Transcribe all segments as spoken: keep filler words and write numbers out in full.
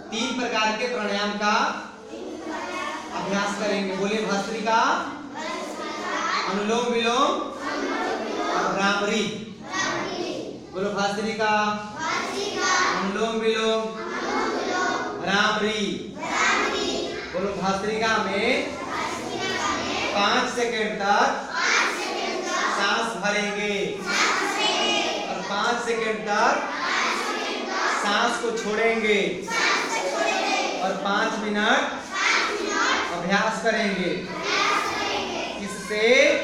तीन प्रकार के प्राणायाम का अभ्यास करेंगे। बोले भस्त्रिका, अनुलोम विलोम और भ्रामरी। बोलो भस्त्रिका, अनुलोम विलोम, भ्रामरी। बोलो भस्त्रिका में पाँच सेकंड तक सांस भरेंगे और पाँच सेकंड तक सांस को छोड़ेंगे और पाँच मिनट अभ्यास करेंगे। इससे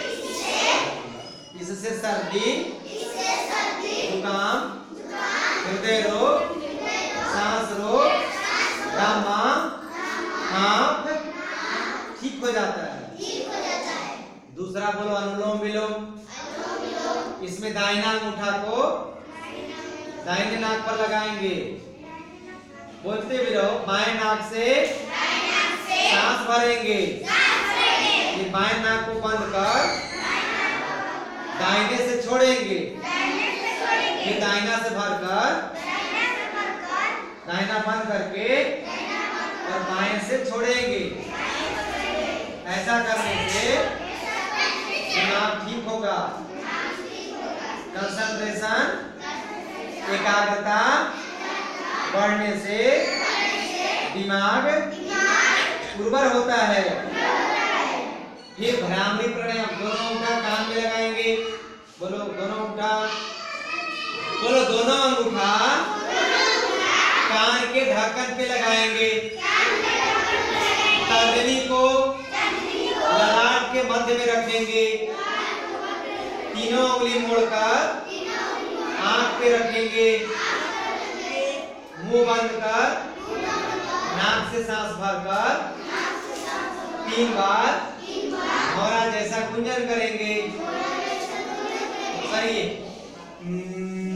इससे सर्दी, जुकाम, हृदय रोग, सांस रोग, दमा, हांफ ठीक हो जाता है। दूसरा बोलो अनुलोम विलोम। इसमें दाहिना अंगूठा को दाहिने नाक पर लगाएंगे। बोलते भी रहो, बाएं नाक से सांस भरेंगे, ये बाएं नाक को बंद कर दाहिने से छोड़ेंगे, फिर दाहिना से भरकर दाहिना बंद करके और बाएं से छोड़ेंगे। ऐसा करने से दिमाग ठीक होगा, कंसंट्रेशन, एकाग्रता बढ़ने से दिमाग उर्वर होता है। फिर भ्रामरी प्राणायाम, दोनों अंगूठा कान में लगाएंगे। बोलो दोनों अंगूठा, बोलो दोनों अंगूठा कान के ढक्कन पे लगाएंगे। तर्जनी को ललाट के मध्य में रखेंगे। तीनों उंगली मोड़कर आंख पे रखेंगे। मुंह बंद कर नाक से सांस भरकर तीन बार भौरा जैसा गुंजन करेंगे। करिए।